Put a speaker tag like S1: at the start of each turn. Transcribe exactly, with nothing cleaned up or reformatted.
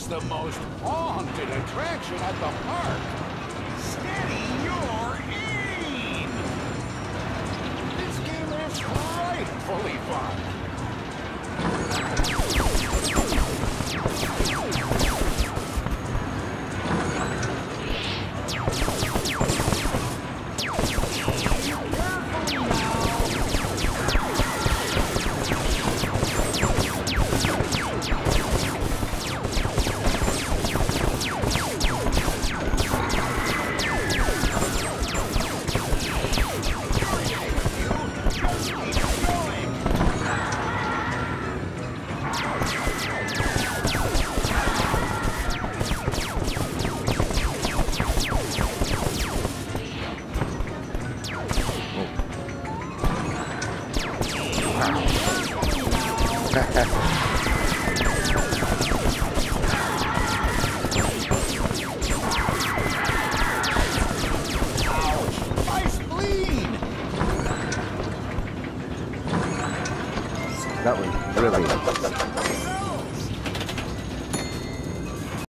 S1: the most haunted attraction at the park. Steady your aim! This game is frightfully fun.
S2: That was really